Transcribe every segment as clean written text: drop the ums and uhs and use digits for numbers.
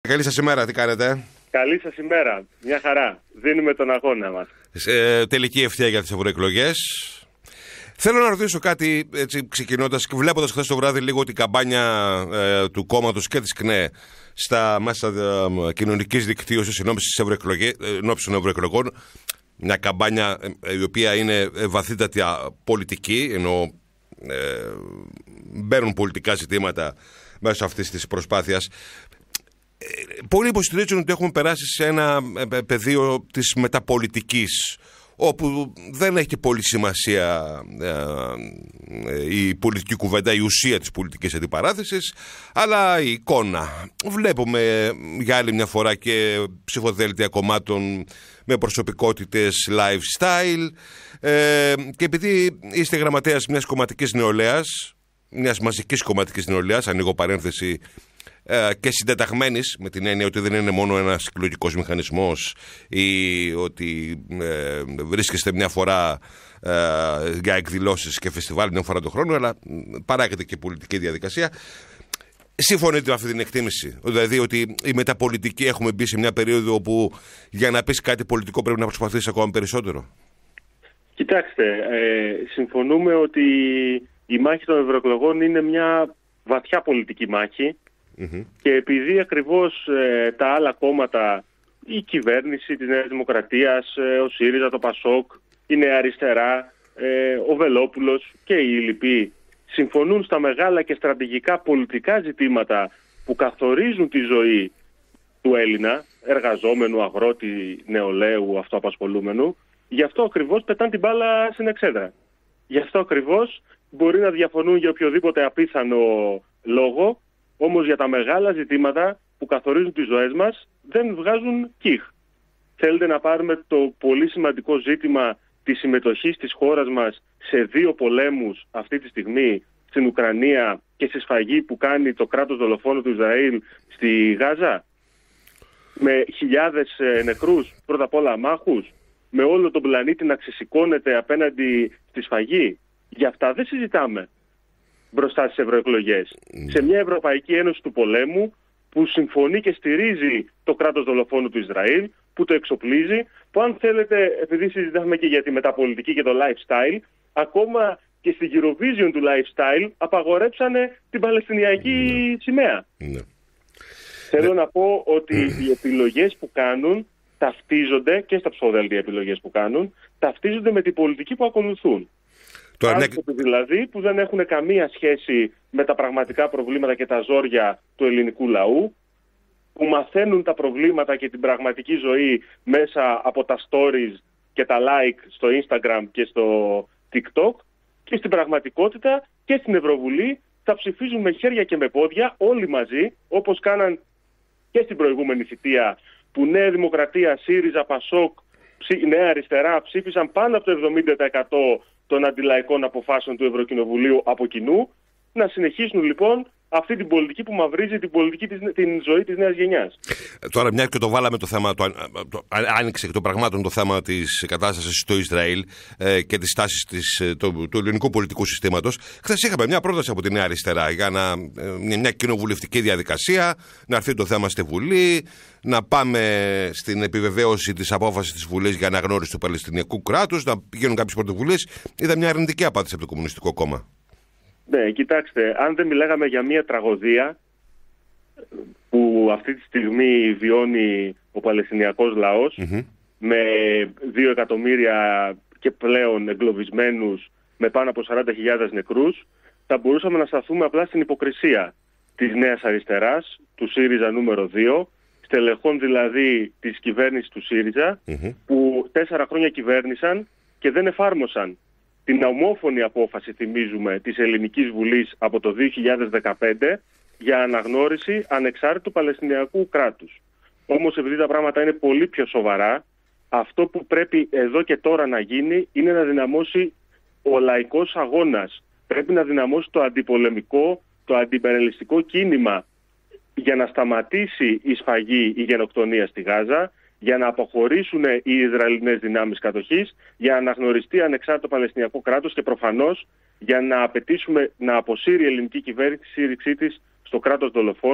Καλή σας ημέρα, τι κάνετε? Καλή σας ημέρα, μια χαρά. Δίνουμε τον αγώνα μας. Τελική ευθεία για τις ευρωεκλογές. Θέλω να ρωτήσω κάτι, έτσι, ξεκινώντας και βλέποντας χθες το βράδυ λίγο την καμπάνια του κόμματος και της ΚΝΕ στα μέσα κοινωνικής δικτύωσης ενώπιση των ευρωεκλογών. Μια καμπάνια η οποία είναι βαθύτατη πολιτική, ενώ μπαίνουν πολιτικά ζητήματα μέσω αυτής της προσπάθειας. Πολλοί υποστηρίζουν ότι έχουμε περάσει σε ένα πεδίο της μεταπολιτικής, όπου δεν έχει πολύ σημασία η πολιτική κουβέντα, η ουσία της πολιτικής αντιπαράθεσης, αλλά η εικόνα. Βλέπουμε για άλλη μια φορά και ψηφοδέλτια κομμάτων με προσωπικότητες lifestyle, και επειδή είστε γραμματέας μιας κομματικής νεολαίας, μιας μαζικής κομματικής νεολαίας, ανοίγω παρένθεση, και συντεταγμένης, με την έννοια ότι δεν είναι μόνο ένας εκλογικός μηχανισμός ή ότι βρίσκεστε μια φορά για εκδηλώσεις και φεστιβάλ μια φορά το χρόνο, αλλά παράγεται και πολιτική διαδικασία. Συμφωνείτε με αυτή την εκτίμηση? Δηλαδή ότι η μεταπολιτική έχουμε μπει σε μια περίοδο όπου για να πεις κάτι πολιτικό πρέπει να προσπαθείς ακόμα περισσότερο? Κοιτάξτε, συμφωνούμε ότι η μάχη των ευρωεκλογών είναι μια βαθιά πολιτική μάχη. Και επειδή ακριβώς τα άλλα κόμματα, η κυβέρνηση της Νέας Δημοκρατίας, ο ΣΥΡΙΖΑ, το ΠΑΣΟΚ, η Νέα Αριστερά, ο Βελόπουλος και οι λοιποί συμφωνούν στα μεγάλα και στρατηγικά πολιτικά ζητήματα που καθορίζουν τη ζωή του Έλληνα, εργαζόμενου, αγρότη, νεολαίου, αυτοαπασχολούμενου, γι' αυτό ακριβώς πετάνε την μπάλα στην εξέδρα. Γι' αυτό ακριβώς μπορεί να διαφωνούν για οποιοδήποτε απίθανο λόγο, όμως για τα μεγάλα ζητήματα που καθορίζουν τις ζωές μας δεν βγάζουν κιχ. Θέλετε να πάρουμε το πολύ σημαντικό ζήτημα της συμμετοχής της χώρας μας σε 2 πολέμους αυτή τη στιγμή, στην Ουκρανία και στη σφαγή που κάνει το κράτος δολοφόνο του Ισραήλ στη Γάζα, με χιλιάδες νεκρούς, πρώτα απ' όλα αμάχους, με όλο τον πλανήτη να ξεσηκώνεται απέναντι στη σφαγή? Γι' αυτά δεν συζητάμε μπροστά στις ευρωεκλογές. Σε μια Ευρωπαϊκή Ένωση του πολέμου που συμφωνεί και στηρίζει το κράτος δολοφόνου του Ισραήλ, που το εξοπλίζει, που αν θέλετε, επειδή συζητάμε και για τη μεταπολιτική και το lifestyle, ακόμα και στη Eurovision του lifestyle απαγορέψανε την Παλαιστινιακή σημαία. Θέλω να πω ότι οι επιλογές που κάνουν ταυτίζονται, και στα ψηφοδέλτια επιλογές που κάνουν, ταυτίζονται με την πολιτική που ακολουθούν. Άνθρωποι δηλαδή που δεν έχουν καμία σχέση με τα πραγματικά προβλήματα και τα ζόρια του ελληνικού λαού, που μαθαίνουν τα προβλήματα και την πραγματική ζωή μέσα από τα stories και τα like στο Instagram και στο TikTok, και στην πραγματικότητα και στην Ευρωβουλή θα ψηφίζουν με χέρια και με πόδια όλοι μαζί, όπως κάναν και στην προηγούμενη θητεία, που Νέα Δημοκρατία, ΣΥΡΙΖΑ, ΠΑΣΟΚ, Νέα Αριστερά ψήφισαν πάνω από το 70% των αντιλαϊκών αποφάσεων του Ευρωκοινοβουλίου από κοινού. Να συνεχίσουν λοιπόν αυτή την πολιτική που μαυρίζει την ζωή της νέας γενιάς. Τώρα, μια και το βάλαμε το θέμα, άνοιξε και το πραγμάτων το θέμα της κατάστασης στο Ισραήλ και της τάσης του ελληνικού πολιτικού συστήματος. Χθες είχαμε μια πρόταση από τη Νέα Αριστερά για μια κοινοβουλευτική διαδικασία, να έρθει το θέμα στη Βουλή, να πάμε στην επιβεβαίωση της απόφασης της Βουλής για αναγνώριση του Παλαιστινιακού κράτους, να γίνουν κάποιες πρωτοβουλίες. Είδα μια αρνητική απάντηση από το Κομμουνιστικό Κόμμα. Ναι, κοιτάξτε, αν δεν μιλάγαμε για μια τραγωδία που αυτή τη στιγμή βιώνει ο Παλαιστινιακός λαός, με 2 εκατομμύρια και πλέον εγκλωβισμένους, με πάνω από 40.000 νεκρούς, θα μπορούσαμε να σταθούμε απλά στην υποκρισία της Νέας Αριστεράς, του ΣΥΡΙΖΑ νούμερο 2, στελεχών δηλαδή της κυβέρνησης του ΣΥΡΙΖΑ, που 4 χρόνια κυβέρνησαν και δεν εφάρμοσαν την ομόφωνη απόφαση, θυμίζουμε, της Ελληνικής Βουλής από το 2015 για αναγνώριση ανεξάρτητου Παλαιστινιακού κράτους. Όμως, επειδή τα πράγματα είναι πολύ πιο σοβαρά, αυτό που πρέπει εδώ και τώρα να γίνει είναι να δυναμώσει ο λαϊκός αγώνας. Πρέπει να δυναμώσει το αντιπολεμικό, το αντιπερελιστικό κίνημα για να σταματήσει η σφαγή, η γενοκτονία στη Γάζα, για να αποχωρήσουν οι Ισραηλινές δυνάμεις κατοχής, για να αναγνωριστεί ανεξάρτητο Παλαιστινιακό κράτος και προφανώς για να απαιτήσουμε να αποσύρει η ελληνική κυβέρνηση τη στήριξή της στο κράτος δολοφόνο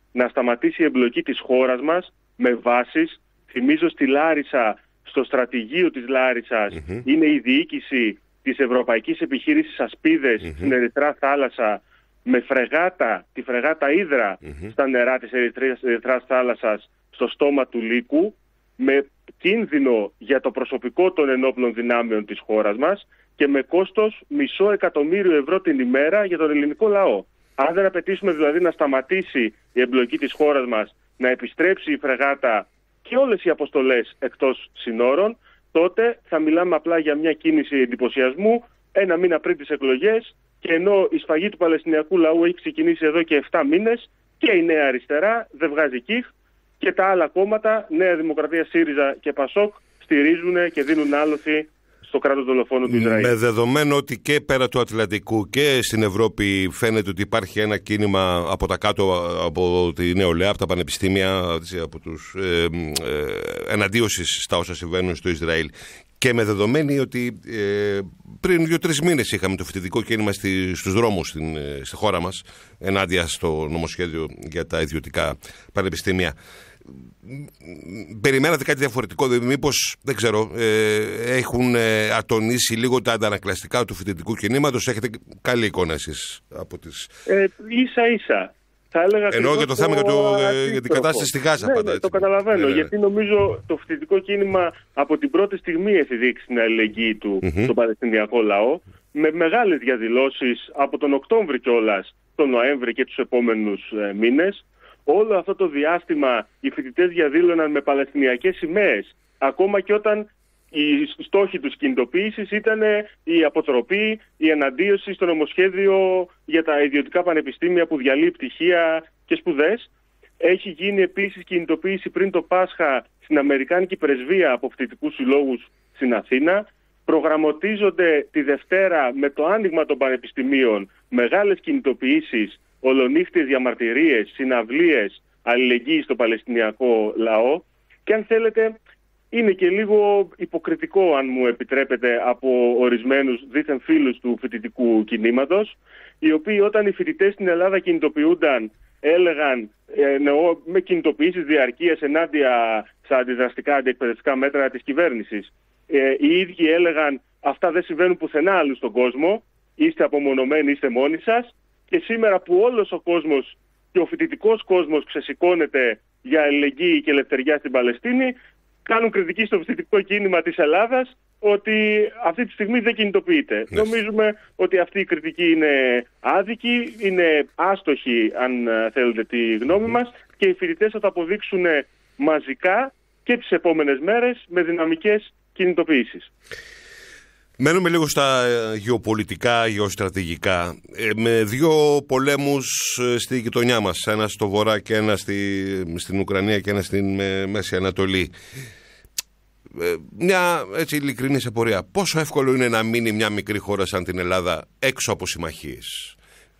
να σταματήσει η εμπλοκή της χώρας μας με βάσεις. Θυμίζω στη Λάρισα, στο στρατηγείο της Λάρισσας, είναι η διοίκηση της Ευρωπαϊκής Επιχείρησης Ασπίδες στην Ερυθρά θάλασσα, με φρεγάτα, τη φρεγάτα Ύδρα στα νερά της Ερυθράς θάλασσας, στο στόμα του Λύκου, με κίνδυνο για το προσωπικό των ενόπλων δυνάμεων της χώρας μας και με κόστος €500.000 την ημέρα για τον ελληνικό λαό. Αν δεν απαιτήσουμε δηλαδή να σταματήσει η εμπλοκή της χώρας μας, να επιστρέψει η φρεγάτα και όλες οι αποστολές εκτός συνόρων, τότε θα μιλάμε απλά για μια κίνηση εντυπωσιασμού ένα μήνα πριν τις εκλογές, και ενώ η σφαγή του Παλαιστινιακού λαού έχει ξεκινήσει εδώ και 7 μήνες και η Νέα Αριστερά δεν βγάζει κύχ και τα άλλα κόμματα, Νέα Δημοκρατία, ΣΥΡΙΖΑ και ΠΑΣΟΚ, στηρίζουν και δίνουν άλοθη στο κράτος δολοφόνο του Ισραήλ. Με δεδομένο ότι και πέρα του Ατλαντικού και στην Ευρώπη φαίνεται ότι υπάρχει ένα κίνημα από τα κάτω, από τη νεολαία, από τα πανεπιστήμια, από τους εναντίωσης στα όσα συμβαίνουν στο Ισραήλ, και με δεδομένη ότι πριν 2-3 μήνες είχαμε το φοιτητικό κίνημα στους δρόμους στη χώρα μας ενάντια στο νομοσχέδιο για τα ιδιωτικά πανεπιστήμια, περιμένατε κάτι διαφορετικό? Μήπως, δεν ξέρω, έχουν ατονίσει λίγο τα αντανακλαστικά του φοιτητικού κινήματος? Έχετε καλή εικόνα εσείς από τις... Ίσα-ίσα. Θα έλεγα ενώ για το θέμα για την κατάσταση στη Γάζα πάντα. Ναι, το καταλαβαίνω. Γιατί νομίζω το φοιτητικό κίνημα από την πρώτη στιγμή έχει δείξει την αλληλεγγύη του στον Παλαιστινιακό λαό, με μεγάλες διαδηλώσεις από τον Οκτώβρη κιόλας, τον Νοέμβρη και τους επόμενους μήνες. Όλο αυτό το διάστημα οι φοιτητές διαδήλωναν με παλαιστινιακές σημαίες, ακόμα και όταν οι στόχοι τους κινητοποίησης ήταν η αποτροπή, η εναντίωση στο νομοσχέδιο για τα ιδιωτικά πανεπιστήμια που διαλύει πτυχία και σπουδές. Έχει γίνει επίσης κινητοποίηση πριν το Πάσχα στην Αμερικάνικη Πρεσβεία από φοιτητικούς συλλόγους στην Αθήνα. Προγραμματίζονται τη Δευτέρα με το άνοιγμα των πανεπιστημίων μεγάλες κινητοποιήσεις, ολονύχτιες διαμαρτυρίες, συναυλίες αλληλεγγύης στο Παλαιστινιακό λαό. Και αν θέλετε, είναι και λίγο υποκριτικό, αν μου επιτρέπετε, από ορισμένους δίθεν φίλους του φοιτητικού κινήματος, οι οποίοι όταν οι φοιτητές στην Ελλάδα κινητοποιούνταν, έλεγαν με κινητοποιήσεις διαρκείας ενάντια στα αντιδραστικά αντιεκπαιδευτικά μέτρα της κυβέρνησης. Οι ίδιοι έλεγαν αυτά δεν συμβαίνουν πουθενά άλλου στον κόσμο, είστε απομονωμένοι, είστε μόνοι σας. Και σήμερα που όλος ο κόσμος και ο φοιτητικός κόσμος ξεσηκώνεται για αλληλεγγύη και ελευθεριά στην Παλαιστίνη, κάνουν κριτική στο φοιτητικό κίνημα της Ελλάδας ότι αυτή τη στιγμή δεν κινητοποιείται. Νομίζουμε ότι αυτή η κριτική είναι άδικη, είναι άστοχη, αν θέλετε τη γνώμη μας, και οι φοιτητές θα το αποδείξουν μαζικά και τις επόμενες μέρες με δυναμικές κινητοποιήσεις. Μένουμε λίγο στα γεωπολιτικά, γεωστρατηγικά. Με δύο πολέμους στη γειτονιά μας, ένα στο βορρά και ένα στην Ουκρανία και ένα στην Μέση Ανατολή. Μια έτσι ειλικρινή απορία. Πόσο εύκολο είναι να μείνει μια μικρή χώρα σαν την Ελλάδα έξω από συμμαχίες?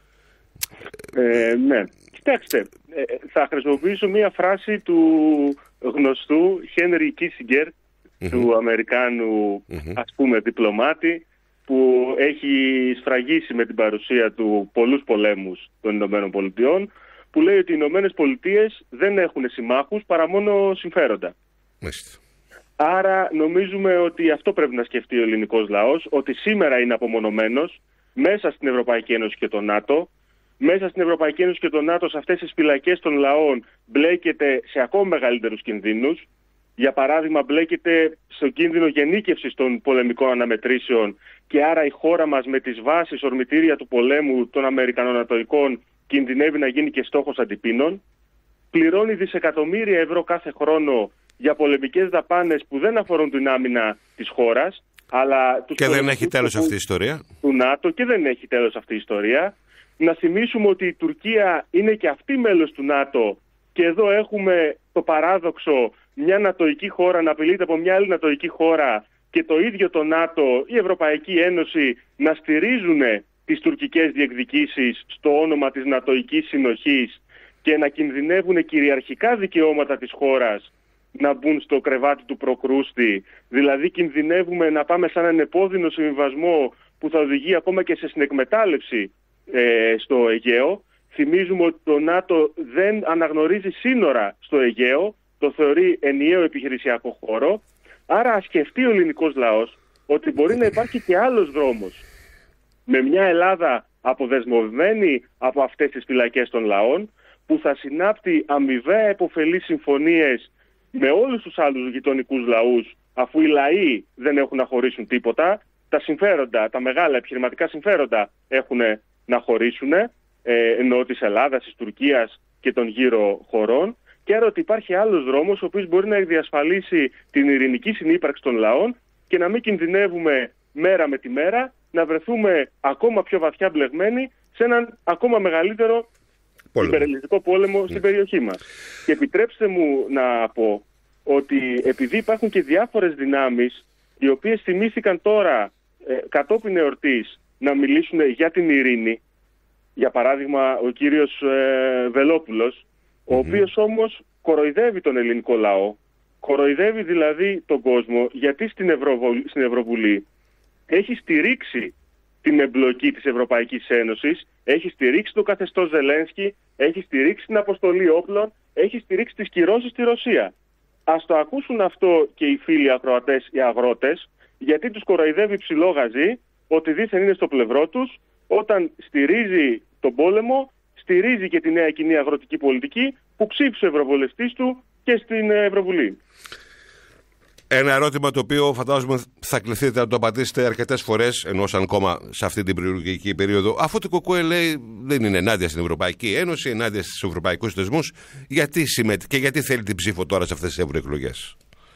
Ναι, κοιτάξτε, θα χρησιμοποιήσω μια φράση του γνωστού Χένρι Κίσιγκερ, του Αμερικάνου ας πούμε διπλωμάτη, που έχει σφραγίσει με την παρουσία του πολλούς πολέμους των Ηνωμένων Πολιτειών, που λέει ότι οι Ηνωμένες Πολιτείες δεν έχουν συμμάχους παρά μόνο συμφέροντα. Άρα νομίζουμε ότι αυτό πρέπει να σκεφτεί ο ελληνικός λαός, ότι σήμερα είναι απομονωμένος μέσα στην Ευρωπαϊκή Ένωση και το ΝΑΤΟ. Μέσα στην Ευρωπαϊκή Ένωση και το ΝΑΤΟ, σε αυτές τις φυλακές των λαών, μπλέκεται σε ακόμα μεγαλύτερους κινδύνους. Για παράδειγμα, μπλέκεται στο κίνδυνο γενίκευσης των πολεμικών αναμετρήσεων, και άρα η χώρα μας με τις βάσεις ορμητήρια του πολέμου των Αμερικανονατοικών κινδυνεύει να γίνει και στόχος αντιπίνων. Πληρώνει δισεκατομμύρια ευρώ κάθε χρόνο για πολεμικές δαπάνες που δεν αφορούν την άμυνα της χώρας, αλλά τους και δεν έχει τέλος αυτή η ιστορία του ΝΑΤΟ, και δεν έχει τέλος αυτή η ιστορία. Να θυμίσουμε ότι η Τουρκία είναι και αυτή μέλος του ΝΑΤΟ, και εδώ έχουμε το παράδοξο μια νατοϊκή χώρα να απειλείται από μια άλλη νατοϊκή χώρα, και το ίδιο το ΝΑΤΟ, η Ευρωπαϊκή Ένωση να στηρίζουν τις τουρκικές διεκδικήσεις στο όνομα της νατοϊκής συνοχής και να κινδυνεύουν κυριαρχικά δικαιώματα της χώρας να μπουν στο κρεβάτι του προκρούστη. Δηλαδή κινδυνεύουμε να πάμε σαν έναν επώδυνο συμβιβασμό που θα οδηγεί ακόμα και σε συνεκμετάλλευση στο Αιγαίο. Θυμίζουμε ότι το ΝΑΤΟ δεν αναγνωρίζει σύνορα στο Αιγαίο, το θεωρεί ενιαίο επιχειρησιακό χώρο. Άρα ας σκεφτεί ο ελληνικός λαός ότι μπορεί να υπάρχει και άλλος δρόμος, με μια Ελλάδα αποδεσμευμένη από αυτές τις φυλακές των λαών, που θα συνάπτει αμοιβαία επωφελείς συμφωνίες με όλους τους άλλους γειτονικούς λαούς, αφού οι λαοί δεν έχουν να χωρίσουν τίποτα. Τα συμφέροντα, τα μεγάλα επιχειρηματικά συμφέροντα έχουν να χωρίσουν, ενώ της Ελλάδας, της Τουρκίας και των γύρω χωρών. Και άρα ότι υπάρχει άλλος δρόμος, ο οποίος μπορεί να διασφαλίσει την ειρηνική συνύπαρξη των λαών και να μην κινδυνεύουμε μέρα με τη μέρα να βρεθούμε ακόμα πιο βαθιά μπλεγμένοι σε έναν ακόμα μεγαλύτερο υπερελληνιστικό πόλεμο στην περιοχή μας. Και επιτρέψτε μου να πω ότι επειδή υπάρχουν και διάφορες δυνάμεις οι οποίες θυμήθηκαν τώρα κατόπιν εορτής να μιλήσουν για την ειρήνη, για παράδειγμα ο κύριος Βελόπουλος, ο οποίος όμως κοροϊδεύει τον ελληνικό λαό, κοροϊδεύει δηλαδή τον κόσμο, γιατί στην Ευρωβουλή έχει στηρίξει την εμπλοκή της Ευρωπαϊκής Ένωσης, έχει στηρίξει το καθεστώς Ζελένσκι, έχει στηρίξει την αποστολή όπλων, έχει στηρίξει τις κυρώσεις στη Ρωσία. Ας το ακούσουν αυτό και οι φίλοι ακροατές, οι αγρότες, γιατί τους κοροϊδεύει ψηλό γαζί, ότι δήθεν είναι στο πλευρό τους, όταν στηρίζει τον πόλεμο, στηρίζει και τη νέα κοινή αγροτική πολιτική που ψήφισε ο ευρωβουλευτής του και στην Ευρωβουλή. Ένα ερώτημα το οποίο φαντάζομαι θα κληθείτε να το απαντήσετε αρκετές φορές, ενώ σαν κόμμα σε αυτή την προεκλογική περίοδο, αφού το ΚΚΕ λέει δεν είναι ενάντια στην Ευρωπαϊκή Ένωση, ενάντια στους ευρωπαϊκούς θεσμούς, γιατί συμμετέχει και γιατί θέλει την ψήφο τώρα σε αυτές τις ευρωεκλογές?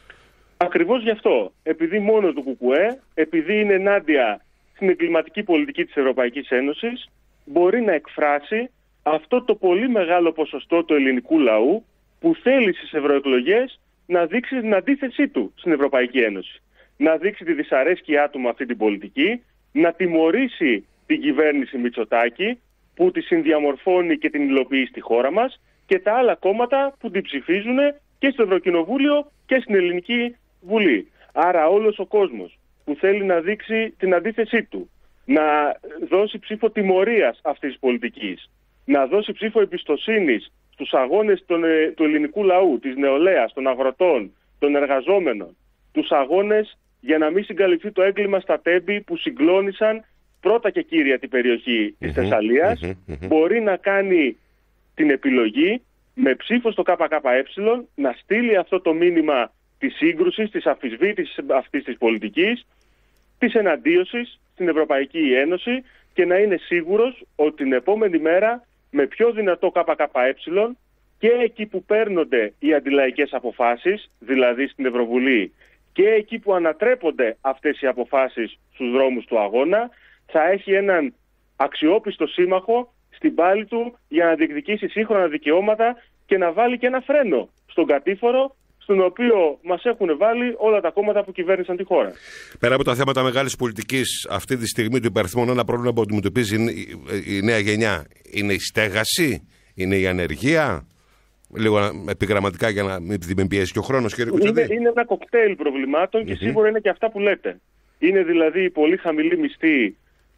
Ακριβώς γι' αυτό. Επειδή μόνο το ΚΚΕ, επειδή είναι ενάντια στην εγκληματική πολιτική της Ευρωπαϊκής Ένωσης, μπορεί να εκφράσει αυτό το πολύ μεγάλο ποσοστό του ελληνικού λαού που θέλει στις ευρωεκλογές να δείξει την αντίθεσή του στην Ευρωπαϊκή Ένωση. Να δείξει τη δυσαρέσκειά του με αυτή την πολιτική, να τιμωρήσει την κυβέρνηση Μητσοτάκη που τη συνδιαμορφώνει και την υλοποιεί στη χώρα μας και τα άλλα κόμματα που την ψηφίζουν και στο Ευρωκοινοβούλιο και στην Ελληνική Βουλή. Άρα όλος ο κόσμος που θέλει να δείξει την αντίθεσή του, να δώσει ψήφο τιμωρίας αυτής της πολιτικής, να δώσει ψήφο εμπιστοσύνης στους αγώνες του ελληνικού λαού, της νεολαίας, των αγροτών, των εργαζόμενων, τους αγώνες για να μην συγκαλυφθεί το έγκλημα στα Τέμπη που συγκλώνησαν πρώτα και κύρια την περιοχή της Θεσσαλίας, μπορεί να κάνει την επιλογή με ψήφο στο ΚΚΕ να στείλει αυτό το μήνυμα της σύγκρουσης, της αμφισβήτησης αυτής της πολιτικής, της εναντίωσης στην Ευρωπαϊκή Ένωση και να είναι σίγουρος ότι την επόμενη μέρα με πιο δυνατό ΚΚΕ και εκεί που παίρνονται οι αντιλαϊκές αποφάσεις, δηλαδή στην Ευρωβουλή, και εκεί που ανατρέπονται αυτές οι αποφάσεις στους δρόμους του αγώνα, θα έχει έναν αξιόπιστο σύμμαχο στην πάλη του για να διεκδικήσει σύγχρονα δικαιώματα και να βάλει και ένα φρένο στον κατήφορο στον οποίο μας έχουν βάλει όλα τα κόμματα που κυβέρνησαν τη χώρα. Πέρα από τα θέματα μεγάλης πολιτικής, αυτή τη στιγμή του υπαριθμών ένα πρόβλημα που αντιμετωπίζει η νέα γενιά είναι η στέγαση, είναι η ανεργία? Λίγο επιγραμματικά για να μην πιέσει και ο χρόνος, κύριε Κουτσαντή. Είναι ένα κοκτέιλ προβλημάτων και σίγουρα είναι και αυτά που λέτε. Είναι δηλαδή οι πολύ χαμηλοί μισθοί,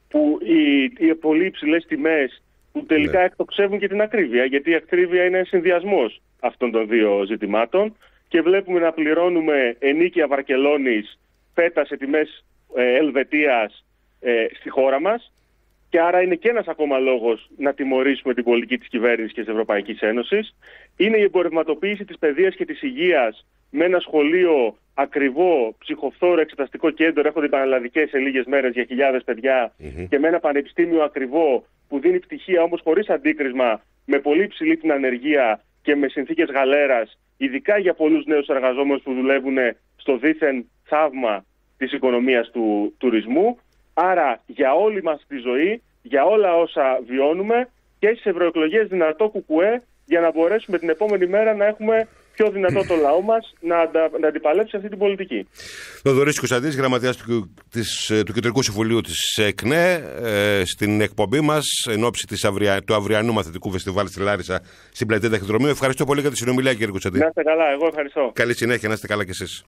οι πολύ υψηλές τιμές που τελικά εκτοξεύουν και την ακρίβεια, γιατί η ακρίβεια είναι συνδυασμός αυτών των δύο ζητημάτων και βλέπουμε να πληρώνουμε ενίκεια Βαρκελόνης φέτα σε τιμές Ελβετίας στη χώρα μας και άρα είναι και ένας ακόμα λόγος να τιμωρήσουμε την πολιτική της κυβέρνησης και της Ευρωπαϊκής Ένωσης. Είναι η εμπορευματοποίηση της παιδείας και της υγείας με ένα σχολείο ακριβό, ψυχοφθόρο, εξεταστικό κέντρο, έχονται πανελλαδικές σε λίγες μέρες για χιλιάδες παιδιά και με ένα πανεπιστήμιο ακριβό που δίνει πτυχία όμως χωρίς αντίκρισμα, με πολύ υψηλή την ανεργία και με συνθήκες γαλέρας, ειδικά για πολλούς νέους εργαζόμενους που δουλεύουν στο δίθεν θαύμα της οικονομίας του τουρισμού. Άρα για όλη μας τη ζωή, για όλα όσα βιώνουμε και στις ευρωεκλογές δυνατό ΚΚΕ για να μπορέσουμε την επόμενη μέρα να έχουμε πιο δυνατό το λαό μας να αντιπαλέψει αυτή την πολιτική. Θοδωρής Κουτσαντής, γραμματέας του Κεντρικού Συμβουλίου της ΕΚΝΕ, στην εκπομπή μας εν ώψη του αυριανού μαθητικού φεστιβάλ στη Λάρισα στην πλατεία Ταχυδρομείου. Ευχαριστώ πολύ για τη συνομιλία, κύριε Κουτσαντή. Να είστε καλά, εγώ ευχαριστώ. Καλή συνέχεια, να είστε καλά κι εσείς.